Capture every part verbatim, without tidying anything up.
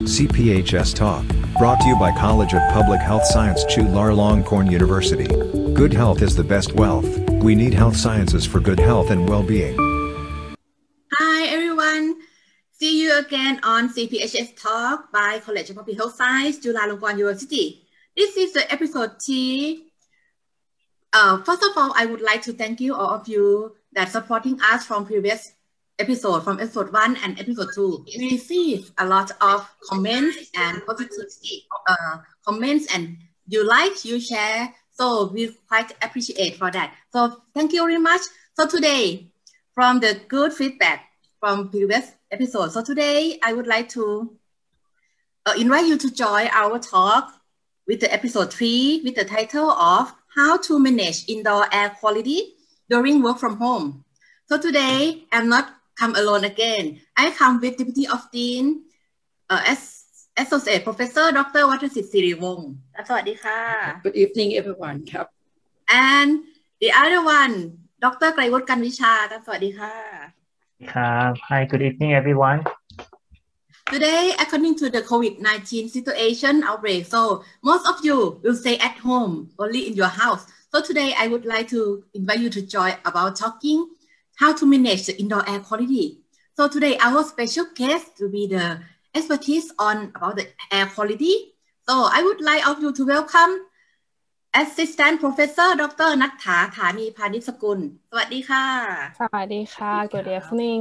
C P H S Talk, brought to you by College of Public Health Science Chulalongkorn University. Good health is the best wealth. We need health sciences for good health and well-being. Hi everyone, see you again on C P H S Talk by College of Public Health Science Chulalongkorn University. This is the episode three. Uh, first of all, I would like to thank you all of you that supporting us from previous episode, from episode one and episode two. We received a lot of comments and positive uh, comments, and you like, you share. So we quite appreciate for that. So thank you very much. So today, from the good feedback from previous episode, so today I would like to uh, invite you to join our talk with the episode three with the title of How to Manage Indoor Air Quality During Work from Home. So today I'm not come alone again. I come with Deputy of Dean, uh, as Associate Professor Doctor Watrasit Siriwong. สวัสดีค่ะ Good evening everyone ครับ And the other one, Doctor ไกรวุฒิกันวิชา สวัสดีค่ะครับ Hi, good evening everyone. Today, according to the COVID nineteen situation outbreak, so most of you will stay at home, only in your house. So today, I would like to invite you to join about talking how to manage the indoor air quality. So today, our special guest will be the expertise on about the air quality. So I would like of you to welcome Assistant Professor Doctor ณัฐฐา ฐานีพานิชสกุล สวัสดีค่ะสวัสดีค่ะ Good evening.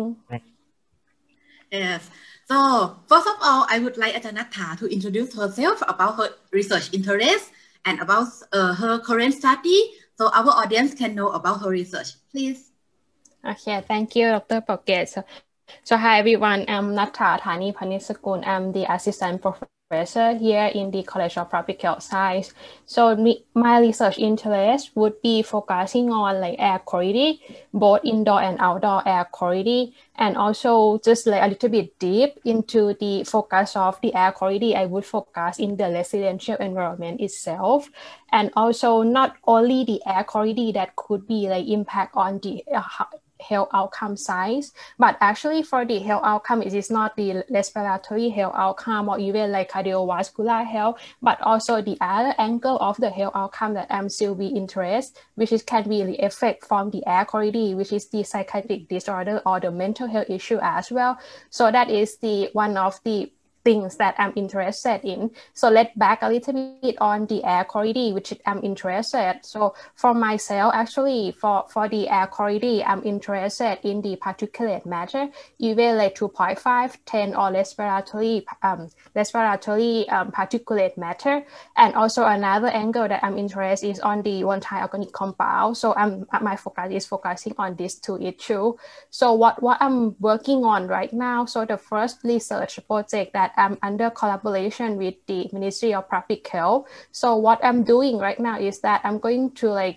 Yes. So first of all, I would like Ajahn ณัฐฐา to introduce herself about her research interest and about uh, her current study, so our audience can know about her research. Please. Okay, thank you, Doctor Paget. So, so hi everyone. I'm ณัฐฐา ฐานีพานิชสกุล I'm the assistant professor here in the College of Public Health Science. So me, my research interest would be focusing on like air quality, both indoor and outdoor air quality, and also just like a little bit deep into the focus of the air quality. I would focus in the residential environment itself, and also not only the air quality that could be like impact on the uh, health outcome side, but actually for the health outcome, it is not the respiratory health outcome or even like cardiovascular health, but also the other angle of the health outcome that I'm still be interested, which is can really affect from the air quality, which is the psychiatric disorder or the mental health issue as well. So that is the one of the things that I'm interested in. So let's back a little bit on the air quality, which I'm interested. So for myself, actually, for, for the air quality, I'm interested in the particulate matter, even like two point five, ten or respiratory, um, respiratory um, particulate matter. And also another angle that I'm interested is on the one-time organic compound. So I'm, my focus is focusing on these two issues. So what, what I'm working on right now, so the first research project that I'm under collaboration with the Ministry of Public Health. So what I'm doing right now is that I'm going to like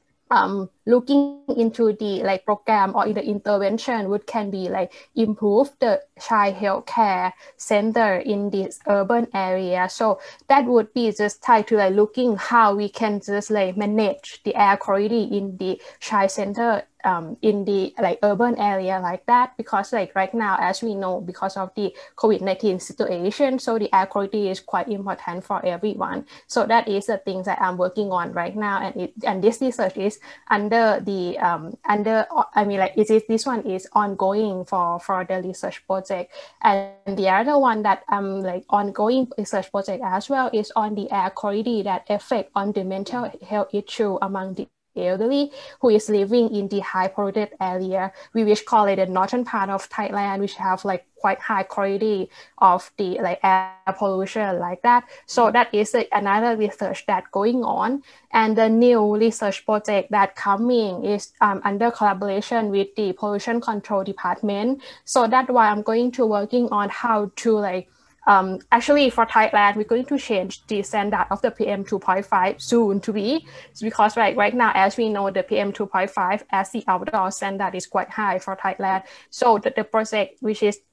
um, looking into the like program or the intervention which can be like improve the child health care center in this urban area. So that would be just tied to like looking how we can just like manage the air quality in the child center um, in the like urban area like that, because like right now, as we know, because of the COVID nineteen situation, so the air quality is quite important for everyone. So that is the things that I'm working on right now, and it and this research is under the um, under I mean like it is this one is ongoing for for the research project, and the other one that I'm like ongoing research project as well is on the air quality that affect on the mental health issue among the elderly who is living in the high polluted area, we which call it the northern part of Thailand, which have like quite high quality of the like air pollution like that. So that is like, another research that going on, and the new research project that coming is um, under collaboration with the pollution control department. So that's why I'm going to working on how to like Um, actually, for Thailand, we're going to change the standard of the P M two point five soon to be, because right, right now, as we know, the P M two point five as the outdoor standard is quite high for Thailand. So the, the project, which is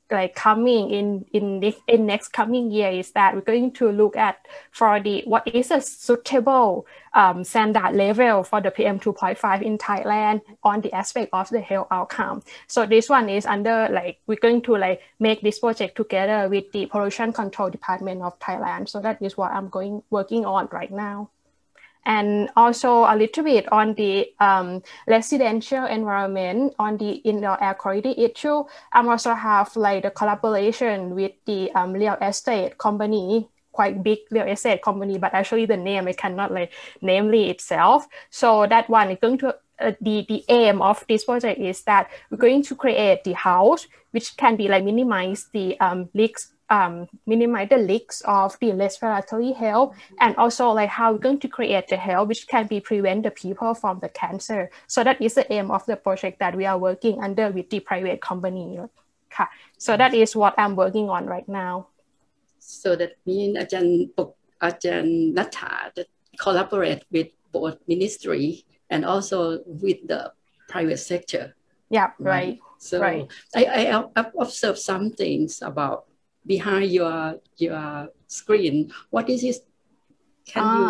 like coming in in this in next coming year is that we're going to look at for the what is a suitable um, standard level for the P M two point five in Thailand on the aspect of the health outcome. So this one is under like we're going to like make this project together with the Pollution Control Department of Thailand. So that is what I'm going working on right now. And also a little bit on the um, residential environment, on the indoor air quality issue. I also have like the collaboration with the um, real estate company, quite big real estate company, but actually the name I cannot like namely itself. So that one is going to uh, the the aim of this project is that we're going to create the house which can be like minimize the um, leaks. Um, minimize the leaks of the respiratory health, and also like how we're going to create the health which can be prevent the people from the cancer. So that is the aim of the project that we are working under with the private company. So that is what I'm working on right now. So that means Ajahn Ajahn Natha that collaborate with both ministry and also with the private sector. Yeah, right. right. So right. I, I I've observed some things about behind your your screen. What is it? Can ah.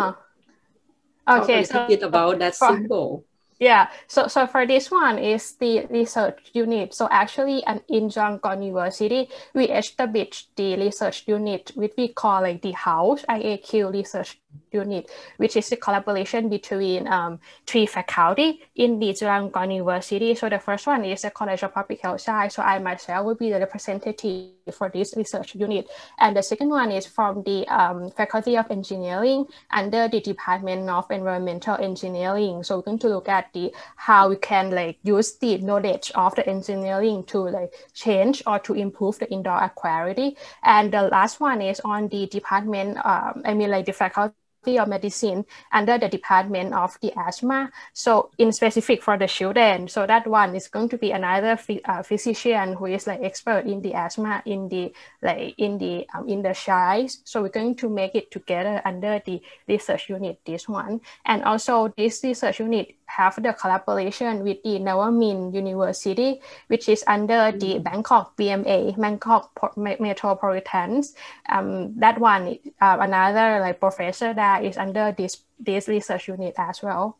you okay, talk a little so bit about that for, symbol? Yeah, so so for this one is the research unit. So actually, and in Chulalongkorn University, we established the research unit, which we call like the House I A Q Research Unit, which is a collaboration between um, three faculty in the Chulalongkorn University. So the first one is the College of Public Health Science. So I myself will be the representative for this research unit. And the second one is from the um, Faculty of Engineering under the Department of Environmental Engineering. So we're going to look at the how we can like use the knowledge of the engineering to like change or to improve the indoor air quality. And the last one is on the department, um, I mean like the faculty of medicine under the department of the asthma. So in specific for the children, so that one is going to be another uh, physician who is like expert in the asthma in the like in the um, in the child. So we're going to make it together under the research unit, this one. And also this research unit have the collaboration with the Navamin University, which is under the Bangkok B M A, Bangkok Metropolitan. Um, that one, uh, another like professor that is under this this research unit as well.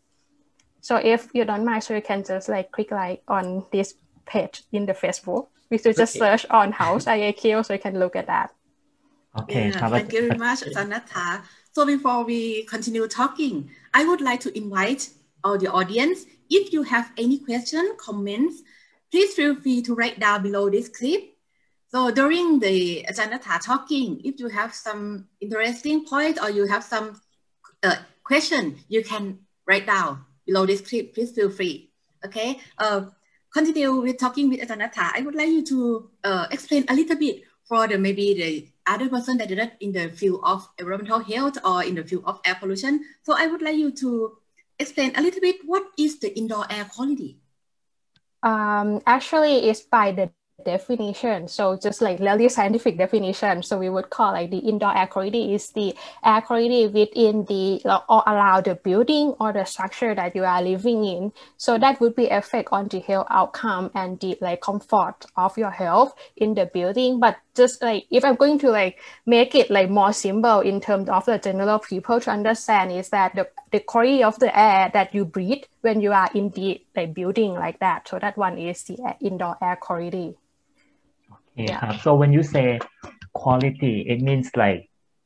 So if you don't mind, so you can just like click like on this page in the Facebook. We should just okay. search on House I A Q, so you can look at that. Okay, yeah, thank you very much, Ajahn Natha. So before we continue talking, I would like to invite all the audience, if you have any question, comments, please feel free to write down below this clip. So during the Ajahn Natha talking, if you have some interesting point or you have some uh, question, you can write down below this clip. Please feel free. Okay. Uh, continue with talking with Ajahn Natha. I would like you to uh, explain a little bit for the maybe the other person that is in the field of environmental health or in the field of air pollution. So I would like you to explain a little bit what is the indoor air quality? Um, actually, it's by the definition. So just like really scientific definition. So we would call like the indoor air quality is the air quality within the or around the building or the structure that you are living in. So that would be effect on the health outcome and the like comfort of your health in the building. But just like if I'm going to like make it like more simple in terms of the general people to understand is that the, the quality of the air that you breathe when you are in the like building like that. So that one is the indoor air quality. Okay, yeah. So when you say quality, it means like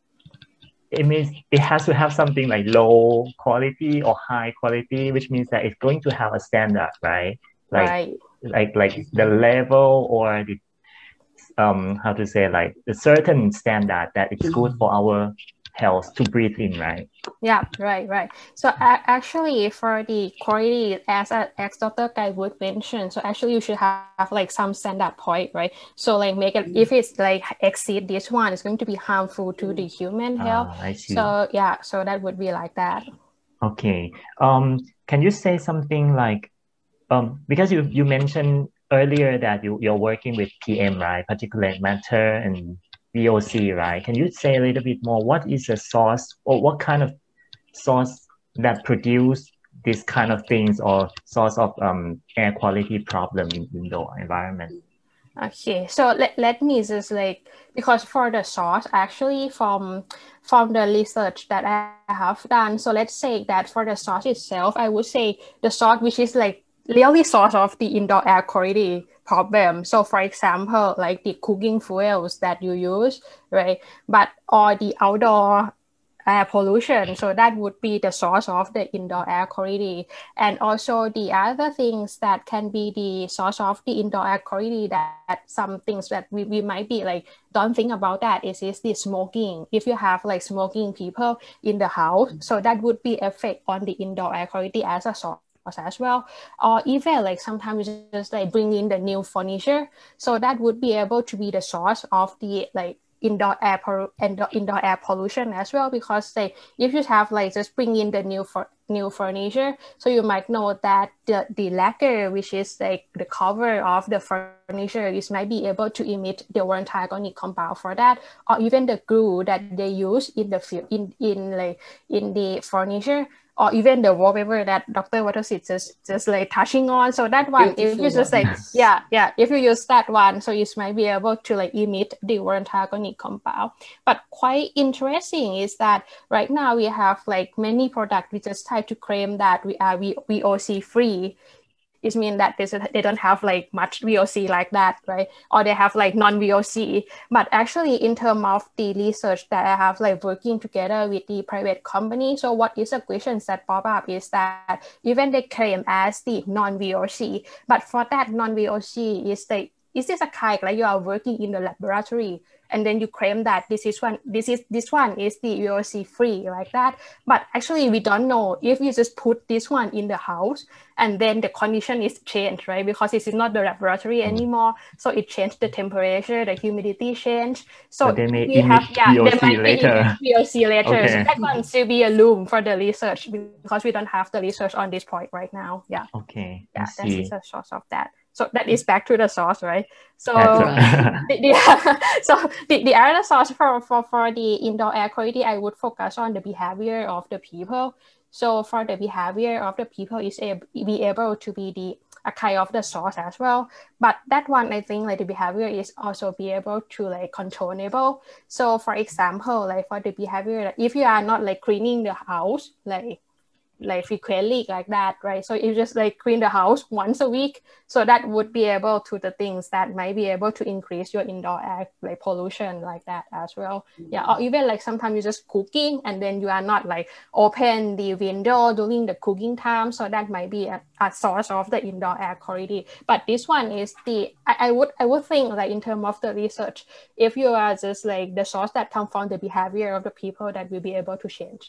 it means it has to have something like low quality or high quality, which means that it's going to have a standard, right? Like right. like like the level or the um how to say like a certain standard that it's good for our health to breathe in, right? Yeah, right, right. So uh, actually for the quality, as as Doctor Kai would mention, so actually you should have, have like some standard point, right? So like make it, if it's like exceed this one, it's going to be harmful to the human health. Ah, I see. So yeah, so that would be like that. Okay. Um, can you say something like, um, because you, you mentioned earlier that you, you're working with P M, right? Particulate matter and V O C, right? Can you say a little bit more? What is the source or what kind of source that produce this kind of things or source of um, air quality problem in indoor environment? Okay, so let, let me just like, because for the source, actually from from the research that I have done, so let's say that for the source itself, I would say the source which is like really source of the indoor air quality problem. So for example, like the cooking fuels that you use, right? But or the outdoor air pollution. So that would be the source of the indoor air quality. And also the other things that can be the source of the indoor air quality, that, that some things that we, we might be like, don't think about that is, is the smoking. If you have like smoking people in the house, so that would be effect on the indoor air quality as a source as well. Or even like sometimes just like bring in the new furniture. So that would be able to be the source of the like indoor air indoor, indoor air pollution as well, because say if you have like just bring in the new for new furniture, so you might know that the, the lacquer, which is like the cover of the furniture, is might be able to emit the volatile organic compound for that, or even the glue that they use in the in in like in the furniture, or even the wallpaper that Doctor Watasit just just like touching on. So that one, Beautiful if you just like yeah yeah if you use that one, so you might be able to like emit the volatile organic compound. But quite interesting is that right now we have like many products which just try to claim that we are V O C free. It means that they don't have like much V O C like that, right? Or they have like non-V O C. But actually in terms of the research that I have like working together with the private company, so what is the questions that pop up is that even they claim as the non-V O C, but for that non-V O C is the is this a kind like you are working in the laboratory and then you claim that this is one this is this one is the V O C free like that, but actually we don't know if you just put this one in the house and then the condition is changed, right? Because this is not the laboratory mm. anymore, so it changed the temperature, the humidity changed, so they may we have yeah V O C they might later. V O C later. Okay. So that one still be a loom for the research because we don't have the research on this point right now. Yeah. Okay. Yeah, that is the source of that. So that is back to the source, right? So right. the, the, so the, the other source for, for, for the indoor air quality, I would focus on the behavior of the people. So for the behavior of the people is able, be able to be the a kind of the source as well. But that one, I think like the behavior is also be able to like controllable. So for example, like for the behavior, if you are not like cleaning the house, like like frequently like that, right? So you just like clean the house once a week, so that would be able to the things that might be able to increase your indoor air like pollution like that as well. Mm-hmm. Yeah, or even like sometimes you just cooking and then you are not like open the window during the cooking time, so that might be a, a source of the indoor air quality. But this one is the I, I would I would think like in terms of the research, if you are just like the source that come from the behavior of the people, that will be able to change.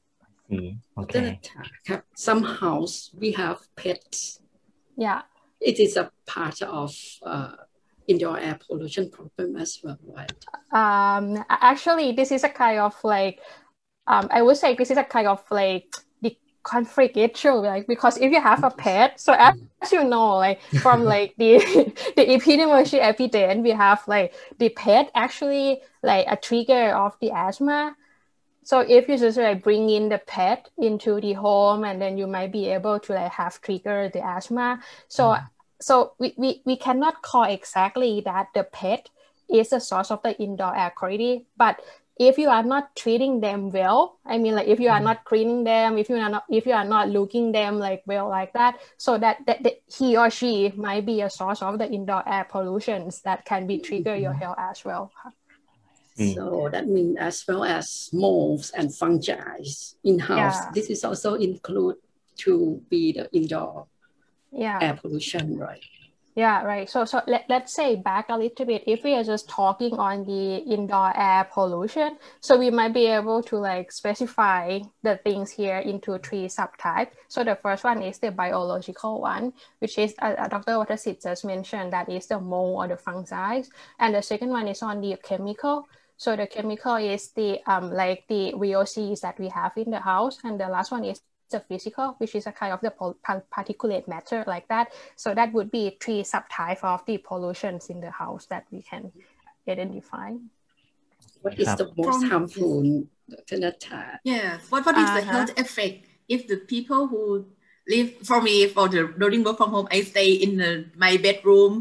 Okay. Some house we have pets. Yeah. It is a part of uh, indoor air pollution problem as well, right? Um, actually, this is a kind of like, um, I would say this is a kind of like the conflict issue, like because if you have a pet, so as you know, like from like the the epidemiology evidence, we have like the pet actually like a trigger of the asthma. So if you just like bring in the pet into the home, and then you might be able to like have trigger the asthma. So mm. so we, we, we cannot call exactly that the pet is the source of the indoor air quality. But if you are not treating them well, I mean like if you are mm. not cleaning them, if you are not if you are not looking them like well like that, so that, that, that he or she might be a source of the indoor air pollutions that can be trigger mm-hmm. your health as well. So that means as well as molds and fungi in-house, yeah. This is also include to be the indoor yeah. air pollution, right? Yeah, right. So so let, let's say back a little bit, if we are just talking on the indoor air pollution, so we might be able to like specify the things here into three subtypes. So the first one is the biological one, which is uh, Doctor Watasit just mentioned, that is the mold or the fungi. And the second one is on the chemical. So the chemical is the um like the V O Cs that we have in the house, and the last one is the physical, which is a kind of the particulate matter like that. So that would be three subtypes of the pollutions in the house that we can identify. What is the most From, harmful? Yeah. What what is uh-huh. the health effect if the people who live? For me, for the during work from home, I stay in the, my bedroom.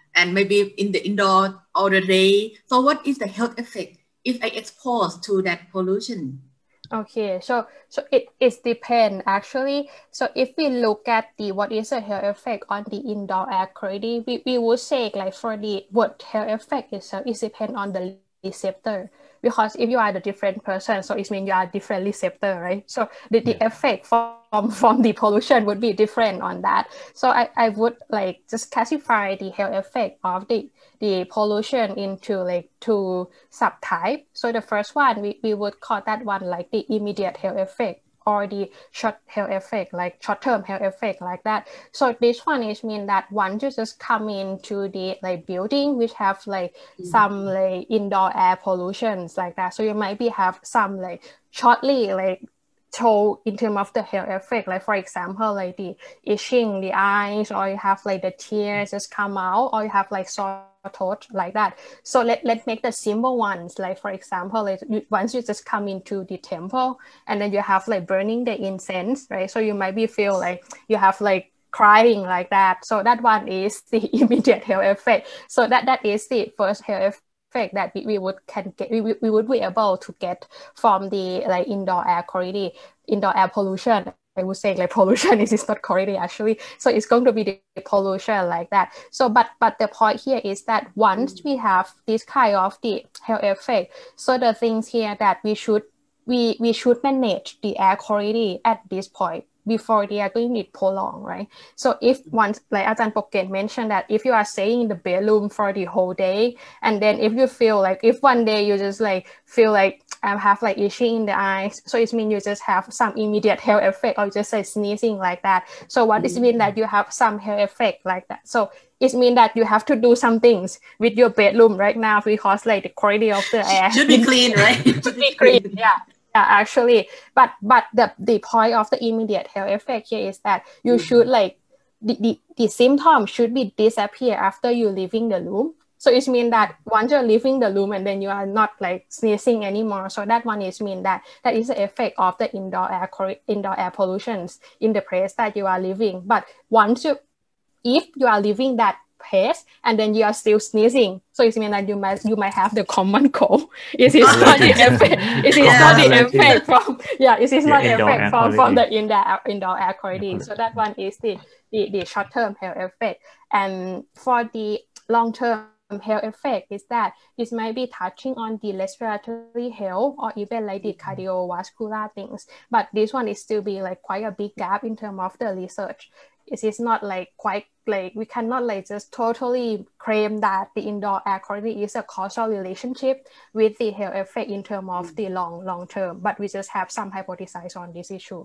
and maybe in the indoor all the day. So what is the health effect if I expose to that pollution? Okay, so so it is depend actually. So if we look at the what is the health effect on the indoor air quality, we, we would say like for the what health effect itself is depend on the receptor, because if you are the different person, so it means you are different receptor, right? So the, the yeah. effect from from the pollution would be different on that. So I, I would like just classify the health effect of the the pollution into like two subtypes. So the first one, we, we would call that one like the immediate health effect or the short health effect, like short-term health effect like that. So this one is mean that once you just come into the like building which have like mm-hmm. some like indoor air pollutions like that. So you might be have some like shortly like show in terms of the health effect, like for example like the itching the eyes, or you have like the tears just come out, or you have like sore throat like that. So let, let's make the simple ones, like for example like you, once you just come into the temple and then you have like burning the incense, right? So you might be feel like you have like crying like that. So that one is the immediate health effect. So that that is the first health effect effect that we, we would can get we, we would be able to get from the like indoor air quality, indoor air pollution. I would say like pollution is not quality actually. So it's going to be the pollution like that. So but but the point here is that once we have this kind of the health effect, so the things here that we should we we should manage the air quality at this point before they are going to prolong, right? So if once, like Ajahn Pokget mentioned, that if you are staying in the bedroom for the whole day, and then if you feel like, if one day you just like feel like I have like itching in the eyes, so it means you just have some immediate health effect, or just like sneezing like that. So what does it mean that you have some health effect like that? So it means that you have to do some things with your bedroom right now, because like the quality of the air should be clean, right? should be clean, yeah. Yeah, actually, but but the, the point of the immediate health effect here is that you mm-hmm. should like the, the, the symptoms should be disappear after you leaving the room. So it means that once you're leaving the room and then you are not like sneezing anymore. So that one is mean that that is the effect of the indoor air indoor air pollutions in the place that you are living. But once you, if you are living that place and then you are still sneezing, so it means that you might you might have the common cold. It is not the effect. It is yeah. not the effect from yeah. It is not the effect from, from the indoor indoor air quality. So that one is the the, the short term health effect. And for the long term health effect is that this might be touching on the respiratory health or even like the cardiovascular things. But this one is still be like quite a big gap in terms of the research. It is not like quite like we cannot like just totally claim that the indoor air quality is a causal relationship with the health effect in terms of the long long term, but we just have some hypotheses on this issue.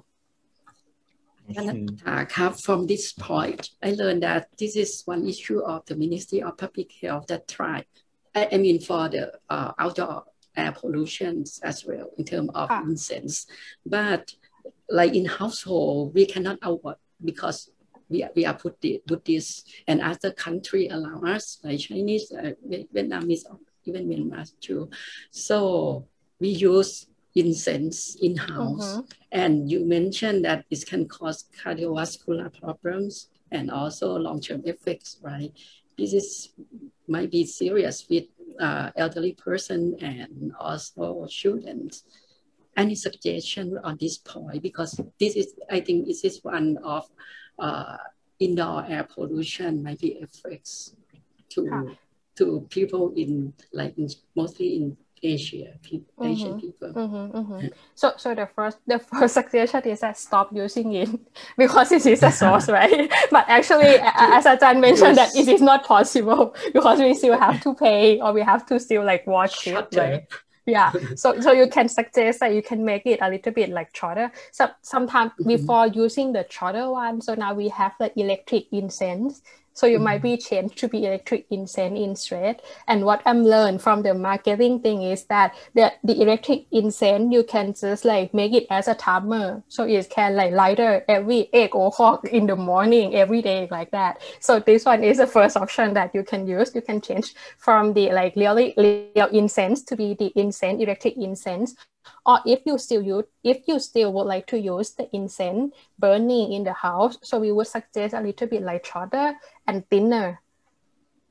And, uh, from this point, I learned that this is one issue of the Ministry of Public Health that tried, I, I mean for the uh, outdoor air pollution as well in terms of ah. incense. But like in household, we cannot avoid because we are, we are put, the, put this, and other country allow us, like Chinese, uh, Vietnamese, even Myanmar too. So we use incense in-house. Mm-hmm. And you mentioned that this can cause cardiovascular problems and also long-term effects, right? This is might be serious with uh, elderly person and also children. Any suggestion on this point? Because this is, I think this is one of uh, indoor air pollution might be effects to huh. to people in like in, mostly in Asia, people, mm-hmm. Asian people. Mm-hmm, mm-hmm. So, so the first, the first suggestion is that stop using it because it is a source, right? But actually, as Ajahn mentioned, yes. that it is not possible because we still have to pay or we have to still like watch Shut it, right? Yeah, so so you can suggest that you can make it a little bit like shorter. So sometimes mm-hmm. before using the shorter one, so now we have the electric incense. So you mm-hmm. might be changed to be electric incense instead. And what I'm learned from the marketing thing is that the, the electric incense, you can just like make it as a timer. So it can like lighter every eight o'clock in the morning, every day like that. So this one is the first option that you can use. You can change from the like really real incense to be the incense, electric incense. Or if you still use, if you still would like to use the incense burning in the house, so we would suggest a little bit like shorter and thinner.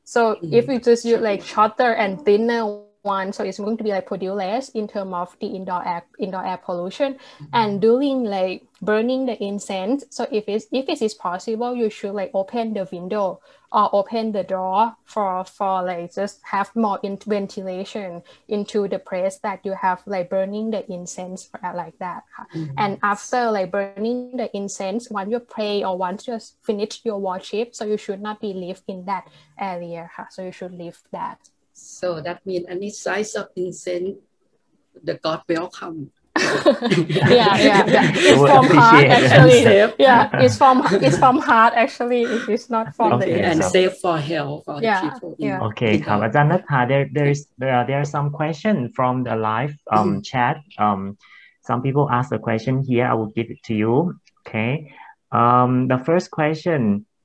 So mm. if you just use like shorter and thinner one, so it's going to be like produce less in terms of the indoor air indoor air pollution. Mm-hmm. And during like burning the incense, so if it's if it is possible, you should like open the window or open the door for for like just have more in ventilation into the place that you have like burning the incense like that. Mm-hmm. And after like burning the incense, once you pray or once you finish your worship, so you should not be live in that area. So you should leave that. So that means any size of incense, the God welcome. yeah, yeah, yeah. It's from heart actually. Yeah, it's from it's from heart actually. It is not from okay. the and safe for health for yeah, the people. Yeah. Okay, ครับ อาจารย์ณัฐฐา there there is there are there are some question from the live um chat. Um, some people ask a question here. I will give it to you. Okay. Um, the first question.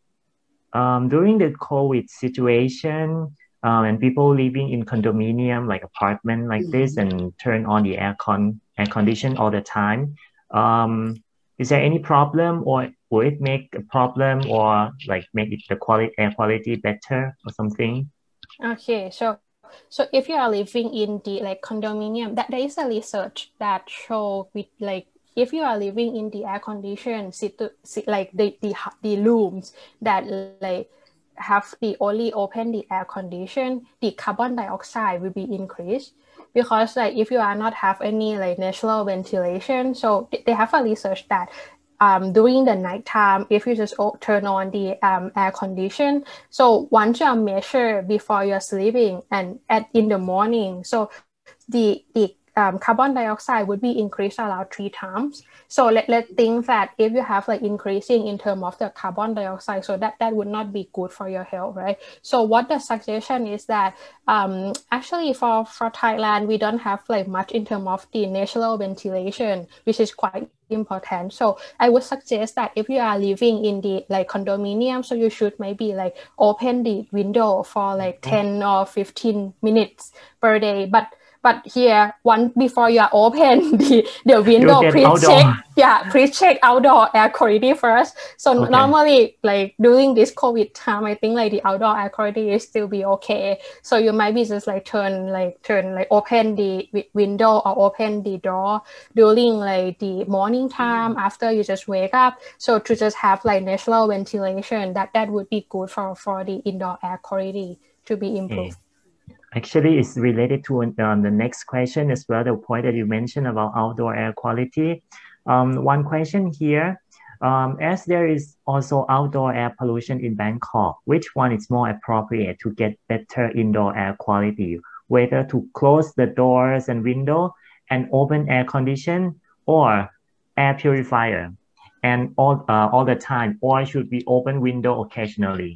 Um, during the COVID situation. Um, and people living in condominium like apartment like mm-hmm. this and turn on the air con air condition all the time. Um, is there any problem or will it make a problem or like make it the quality air quality better or something? Okay, so so if you are living in the like condominium, that there is a research that show with like if you are living in the air condition like the the the rooms that like have the only open the air condition, the carbon dioxide will be increased because like if you are not have any like natural ventilation, so they have a research that um, during the night time, if you just turn on the um, air condition, so once you are measured before you're sleeping and at in the morning, so the the Um, carbon dioxide would be increased around three times. So let, let's think that if you have like increasing in terms of the carbon dioxide, so that, that would not be good for your health, right? So what the suggestion is that um, actually for, for Thailand, we don't have like much in terms of the natural ventilation, which is quite important. So I would suggest that if you are living in the like condominium, so you should maybe like open the window for like ten or fifteen minutes per day. But But here, one before you are open the, the window, please check, yeah, please check outdoor air quality first. So okay. normally, like during this COVID time, I think like the outdoor air quality is still be okay. So you might be just like turn, like turn, like open the window or open the door during like the morning time mm-hmm. after you just wake up. So to just have like natural ventilation, that that would be good for for the indoor air quality to be improved. Okay. Actually, it's related to um, the next question as well, the point that you mentioned about outdoor air quality. Um, one question here, um, as there is also outdoor air pollution in Bangkok, which one is more appropriate to get better indoor air quality, whether to close the doors and window and open air condition or air purifier and all, uh, all the time, or should we open window occasionally?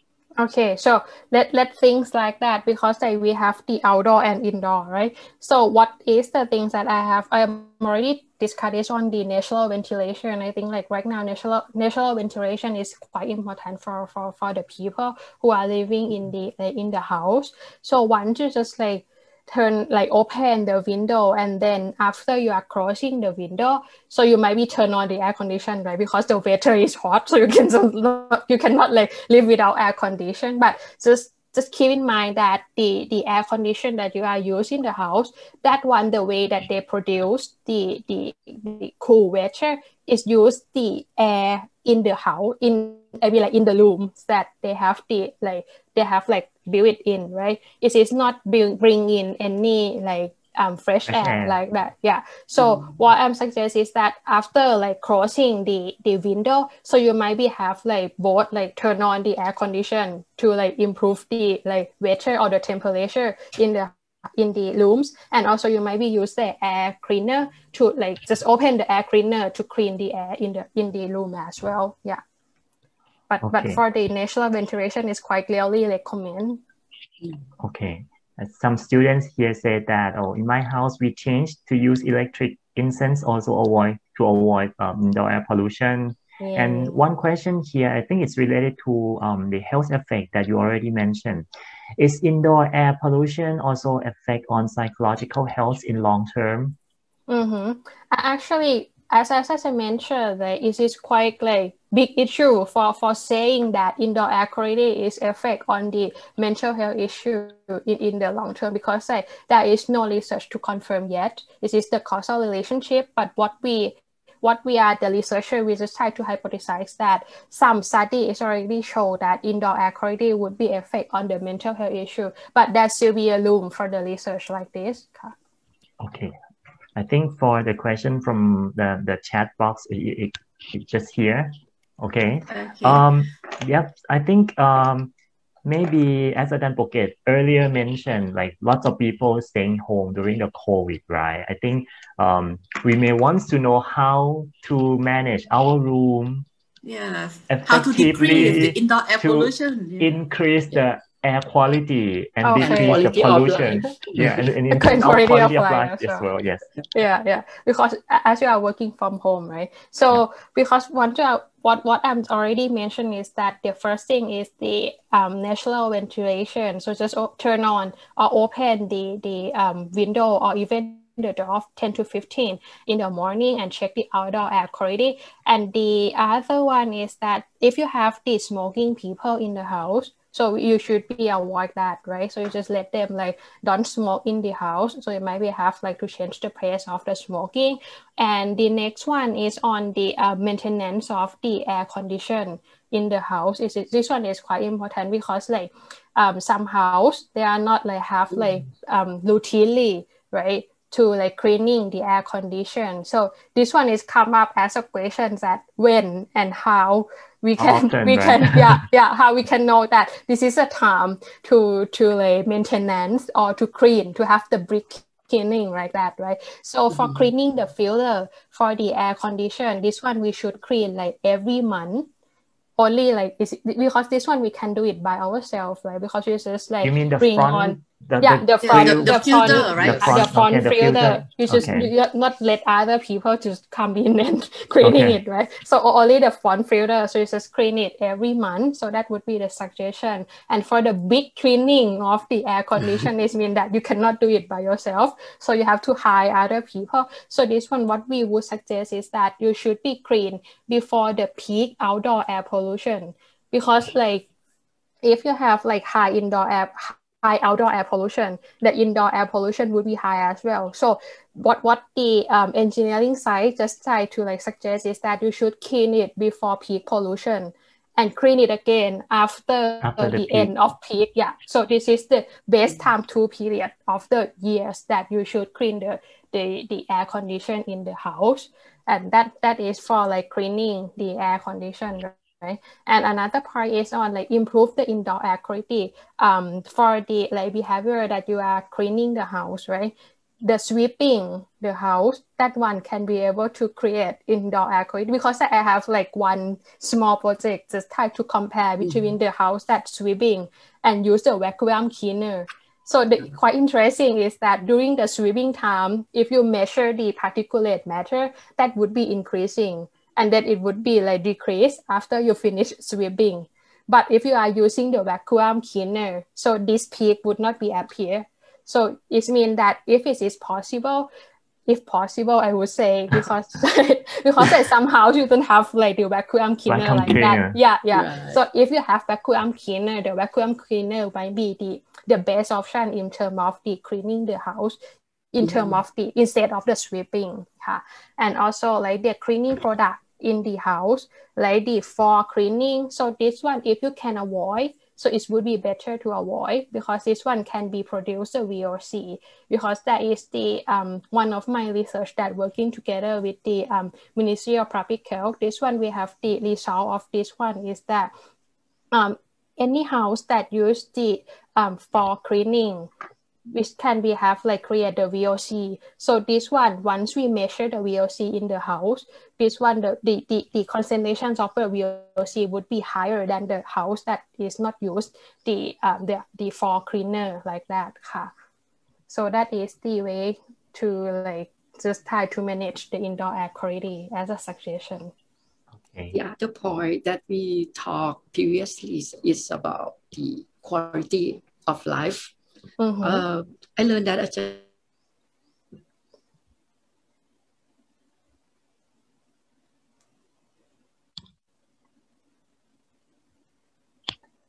Okay, so let let things like that because like we have the outdoor and indoor, right? So what is the things that I have? I'm already discussed on the natural ventilation. I think like right now, natural natural ventilation is quite important for for for the people who are living in the like, in the house. So once you just like turn like open the window and then after you are closing the window, so you might be turn on the air condition, right? Because the weather is hot, so you can you cannot like live without air condition. But just just keep in mind that the the air condition that you are using in the house, that one the way that they produce the the, the cool weather is use the air in the house in I mean like in the rooms that they have the like they have like built it in, right? It is not bring, bring in any like um fresh air okay. like that. Yeah. So mm-hmm. what I'm suggesting is that after like closing the the window, so you might be have like both like turn on the air condition to like improve the like weather or the temperature in the in the rooms, and also you might be use the air cleaner to like just open the air cleaner to clean the air in the in the room as well. Yeah. But okay. but for the natural ventilation is quite clearly recommend. Okay. Some students here say that oh in my house we changed to use electric incense also avoid to avoid um, indoor air pollution. Yeah. And one question here, I think it's related to um, the health effect that you already mentioned. Is indoor air pollution also affect on psychological health in long term? Mm-hmm. Actually, as, as, as I mentioned, like, it is quite like big issue for, for saying that indoor air quality is effect on the mental health issue in, in the long term, because like, there is no research to confirm yet. This is the causal relationship, but what we what we are the researcher, we just try to hypothesize that some studies already show that indoor air quality would be effect on the mental health issue, but there still be a room for the research like this. Okay. I think for the question from the, the chat box, it, it, it just here. Okay. okay. Um, yep. I think um, maybe as Adan Poket earlier mentioned, like lots of people staying home during the COVID, right? I think um, we may want to know how to manage our room. Yes. How to decrease the indoor air pollution. Yeah. Increase the air quality and okay. decrease the pollution. Yeah, and, and increase our quality of life as well. well. Yes. Yeah, yeah. Because as you are working from home, right? So yeah. because one to what what I'm already mentioned is that the first thing is the um, natural ventilation. So just turn on or open the the um, window or even the door ten to fifteen in the morning and check the outdoor air quality. And the other one is that if you have the smoking people in the house, so you should be avoid that, right? So you just let them like don't smoke in the house. So you might be have like to change the place of the smoking. And the next one is on the uh, maintenance of the air condition in the house. Is this one is quite important because like um, some house they are not like have like um, routinely, right, to like cleaning the air condition. So this one is come up as a question that when and how we can Often, we right? can yeah yeah how we can know that this is a time to to like maintenance or to clean, to have the brick cleaning like that, right? So for mm-hmm. cleaning the filter for the air condition, this one we should clean like every month. Only like is because this one we can do it by ourselves, right? Because we just like you mean the bring front, on the, yeah the, the front the, the, the, the filter, front, right? The front, the front okay, the filter. filter. You just okay. you not let other people just come in and cleaning okay. it, right? So only the front filter. So you just clean it every month. So that would be the suggestion. And for the big cleaning of the air condition, is mean that you cannot do it by yourself. So you have to hire other people. So this one, what we would suggest is that you should be clean before the peak outdoor air pollution. Because like if you have like high indoor air, high outdoor air pollution, the indoor air pollution would be high as well. So what what the um, engineering side just try to like suggest is that you should clean it before peak pollution and clean it again after, after the, the end of peak. Yeah. So this is the best time to period of the years that you should clean the the, the air condition in the house, and that that is for like cleaning the air condition. Right. And another part is on like improve the indoor air quality um, for the like behavior that you are cleaning the house, right? The sweeping the house, that one can be able to create indoor air quality, because I have like one small project just try to compare between mm-hmm. the house that's sweeping and use the vacuum cleaner. So the quite interesting is that during the sweeping time, if you measure the particulate matter, that would be increasing. And then it would be like decrease after you finish sweeping. But if you are using the vacuum cleaner, so this peak would not be appear. So it means that if it is possible, if possible, I would say, because because like somehow you don't have like the vacuum cleaner vacuum like cleaner. that. Yeah, yeah. Right. So if you have vacuum cleaner, the vacuum cleaner might be the, the best option in terms of the cleaning the house. In mm-hmm. terms of the instead of the sweeping. Yeah. And also like the cleaning product in the house, like the for cleaning. So this one, if you can avoid, so it would be better to avoid, because this one can be produced a V O C, because that is the um, one of my research that working together with the um, Ministry of Public Health. This one we have the result of this one is that um, any house that use the um, for cleaning, which can be have like create the V O C. So this one, once we measure the V O C in the house, this one, the, the, the, the concentrations of the V O C would be higher than the house that is not used the um, the, the for cleaner like that.ค่ะ. So that is the way to like just try to manage the indoor air quality as a suggestion. Okay. Yeah, the point that we talked previously is, is about the quality of life. Mm-hmm. Uh, I learned that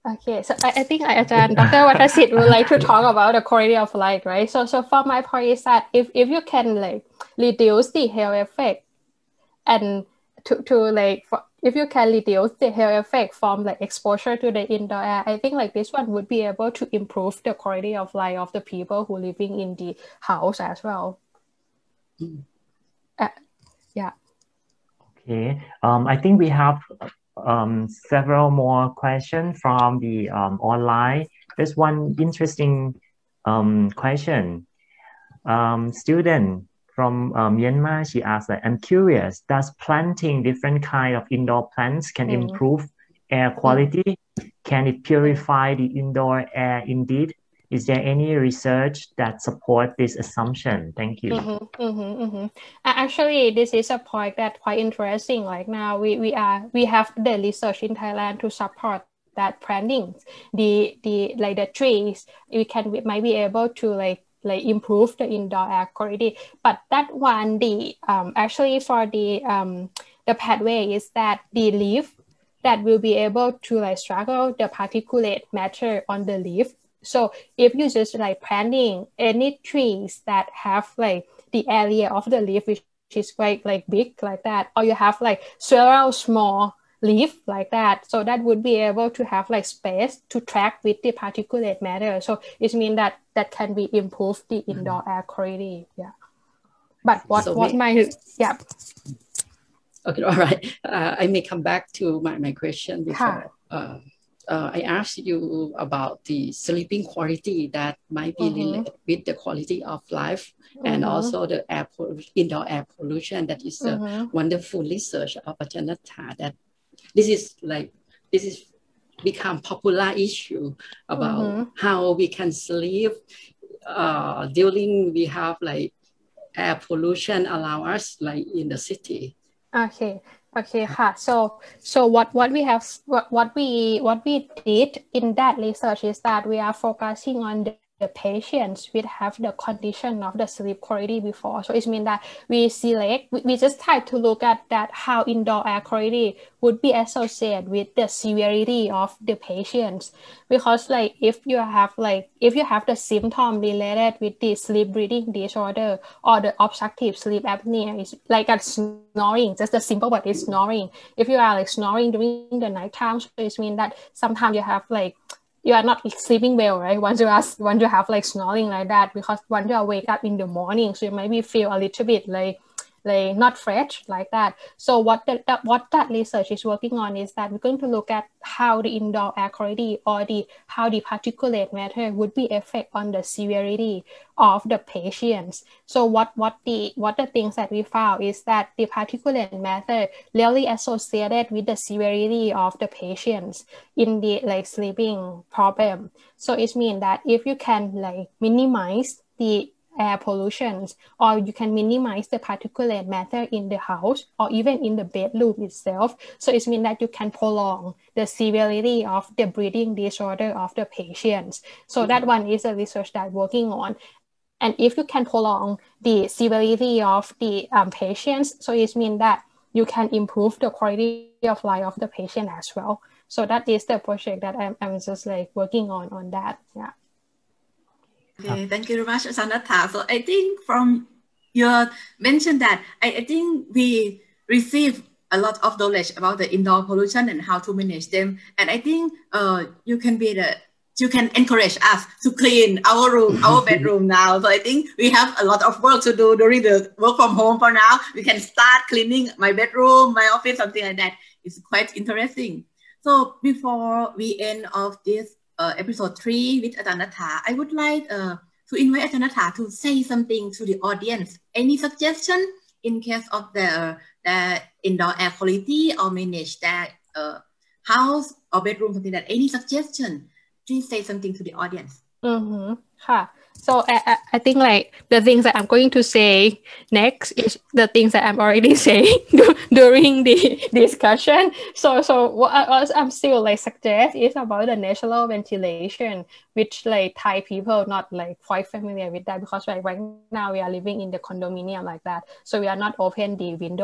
Okay, so I, I think I, Doctor Watasit would like to talk about the quality of life, right? So, so for my part is that if, if you can like reduce the health effect and to, to like, for, if you can reduce the health effect from like exposure to the indoor air, I think like this one would be able to improve the quality of life of the people who living in the house as well. Mm. Uh, yeah. Okay. Um, I think we have um, several more questions from the um, online. There's one interesting um, question. Um, student from um, Myanmar, she asked that, I'm curious, does planting different kind of indoor plants can mm. improve air quality? Mm. Can it purify the indoor air indeed? Is there any research that support this assumption? Thank you. Mm-hmm, mm-hmm, mm-hmm. Actually, this is a point that's quite interesting. Like now, we we are we have the research in Thailand to support that planting the the like the trees. We can we might be able to like like improve the indoor air quality. But that one, the um actually for the um the pathway is that the leaf that will be able to like struggle the particulate matter on the leaf. So if you just like planting any trees that have like the area of the leaf which is quite like big like that, or you have like several small leaf like that, so that would be able to have like space to track with the particulate matter. So it means that that can be improved the indoor mm-hmm. air quality. Yeah. But what so what may, my yeah. Okay, all right. Uh, I may come back to my, my question before. Uh, Uh, I asked you about the sleeping quality that might be mm-hmm. related with the quality of life mm-hmm. and also the air indoor air pollution. That is a mm-hmm. wonderful research of Ajanatha. That this is like this is become popular issue about mm-hmm. how we can sleep uh, during we have like air pollution around us, like in the city. Okay. Okay,ค่ะ. So, so what what we have what what we what we did in that research is that we are focusing on the, the patients which have the condition of the sleep quality before. So it means that we select, we, we just try to look at that how indoor air quality would be associated with the severity of the patients. Because like if you have like if you have the symptom related with the sleep breathing disorder or the obstructive sleep apnea, is like a snoring, just the simple word is snoring. If you are like snoring during the night time, so it means that sometimes you have like you are not sleeping well, right? Once you are once you have like snoring like that, because once you wake up in the morning, so you maybe feel a little bit like like not fresh like that. So what the, that what that research is working on is that we're going to look at how the indoor air quality or the how the particulate matter would be affect on the severity of the patients. So what what the what the things that we found is that the particulate matter really associated with the severity of the patients in the like sleeping problem. So it means that if you can like minimize the air pollution, or you can minimize the particulate matter in the house or even in the bedroom itself. So it means that you can prolong the severity of the breathing disorder of the patients. So mm-hmm. that one is a research that working on. And if you can prolong the severity of the um, patients, so it means that you can improve the quality of life of the patient as well. So that is the project that I'm, I'm just like working on on that. Yeah. Okay, thank you very much, Ajanatha. So I think from your mention that I, I think we receive a lot of knowledge about the indoor pollution and how to manage them. And I think uh, you can be the you can encourage us to clean our room, our bedroom now. So I think we have a lot of work to do during the work from home for now. We can start cleaning my bedroom, my office, something like that. It's quite interesting. So before we end of this Uh, episode three with Ajanatha, I would like uh, to invite Ajanatha to say something to the audience. Any suggestion in case of the, the indoor air quality or manage that uh, house or bedroom, something like that? Any suggestion? Please say something to the audience. Mm-hmm. Huh. So I, I think like the things that I'm going to say next is the things that I'm already saying during the discussion. So so what I, I'm still like suggest is about the natural ventilation, which like Thai people not like quite familiar with that, because like right now we are living in the condominium like that. So we are not open the window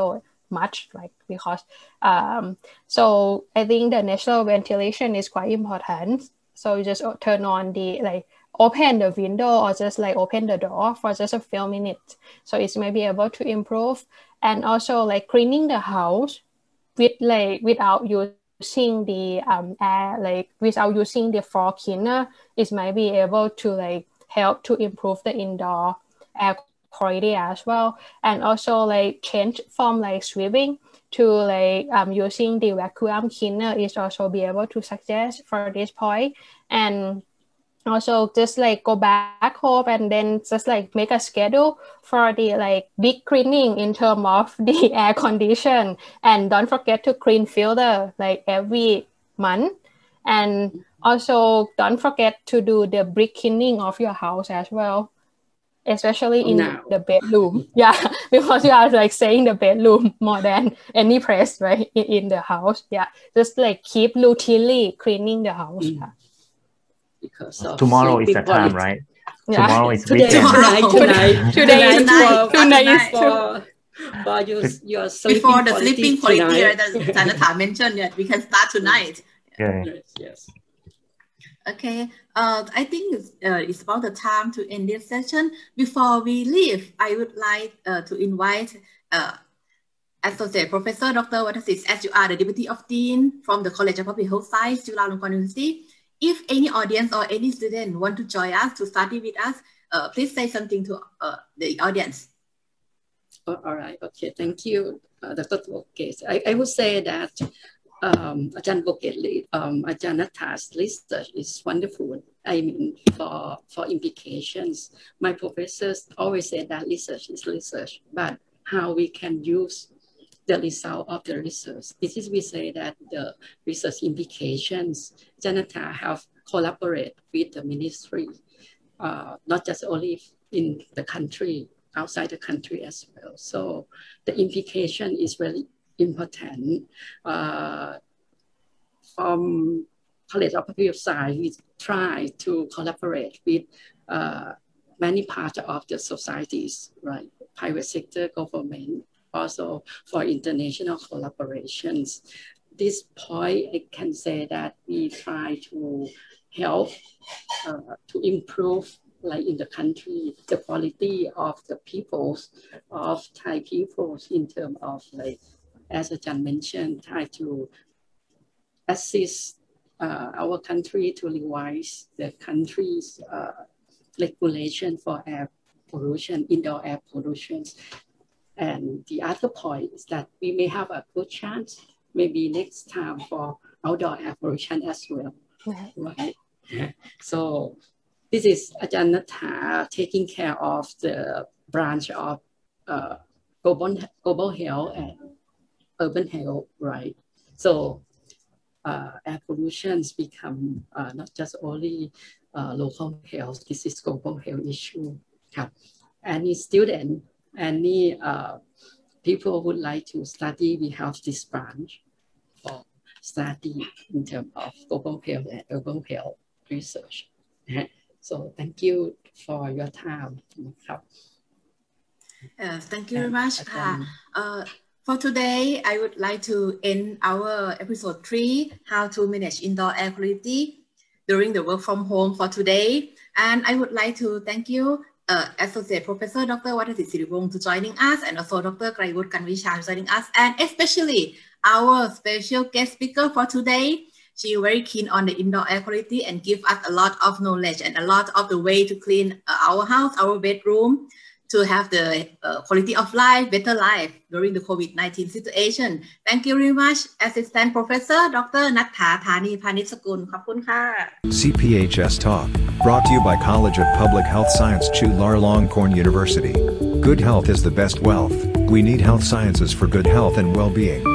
much, like because um, so I think the natural ventilation is quite important. So you just turn on the like open the window or just like open the door for just a few minutes, so it's maybe able to improve. And also like cleaning the house with like without using the um air like without using the floor cleaner is might be able to like help to improve the indoor air quality as well. And also like change from like sweeping to like um using the vacuum cleaner is also be able to suggest for this point. And also just like go back home and then just like make a schedule for the like big cleaning in terms of the air condition, and don't forget to clean filter like every month. And also don't forget to do the brick cleaning of your house as well, especially in now. the bedroom. Yeah, because you are like saying the bedroom more than any place, right, in, in the house. Yeah, just like keep routinely cleaning the house. Mm. Yeah. Because of Tomorrow is the time, quality. right? Yeah. Tomorrow is Today, weekend. tonight, tonight, Today, tonight, tonight, for, tonight. for, for your, your sleeping Before the quality sleeping quality tonight. that Janatha mentioned, yeah, we can start tonight. Yeah. Yes, yes. Okay, uh, I think it's, uh, it's about the time to end this session. Before we leave, I would like uh, to invite uh, Associate Professor Doctor Watasis, as you are the Deputy of Dean from the College of Public Health Science, Chulalongkorn University. If any audience or any student want to join us to study with us, uh, please say something to uh, the audience. Oh, all right, okay, thank you, uh, Doctor Boket. I, I would say that um, Ajahn Boket, um, Ajahn Natha's research is wonderful. I mean, for, for implications, my professors always say that research is research, but how we can use the result of the research. This is we say that the research implications, Janatha have collaborated with the ministry, uh, not just only in the country, outside the country as well. So the implication is really important. Uh, from College of Public Science, we try to collaborate with uh, many parts of the societies, right? Private sector, government, also for international collaborations. This point, I can say that we try to help uh, to improve, like in the country, the quality of the peoples, of Thai peoples in terms of, like, as Ajahn mentioned, try to assist uh, our country to revise the country's uh, regulation for air pollution, indoor air pollution. And the other point is that we may have a good chance, maybe next time, for outdoor air pollution as well, right? right? Yeah. So this is Ajahn Natha taking care of the branch of uh, global, global health and urban health, right? So uh, air pollutions become uh, not just only uh, local health, this is global health issue. Yeah. Any student, any uh, people would like to study, we have this branch for study in terms of global health and urban health research. So thank you for your time. Uh, thank you very much. Uh, for today, I would like to end our episode three, how to manage indoor air quality during the work from home for today. And I would like to thank you, Uh, Associate Professor Doctor Watasis Siriwong, to joining us, and also Doctor Graiwood Kanvichai joining us, and especially our special guest speaker for today. She is very keen on the indoor air quality and give us a lot of knowledge and a lot of the way to clean uh, our house, our bedroom, to have the uh, quality of life, better life during the COVID nineteen situation. Thank you very much, Assistant Professor Doctor Natha Thani Phanitsakul. ขอบคุณค่ะ C P H S Talk, brought to you by College of Public Health Science Chulalongkorn University. Good health is the best wealth. We need health sciences for good health and well-being.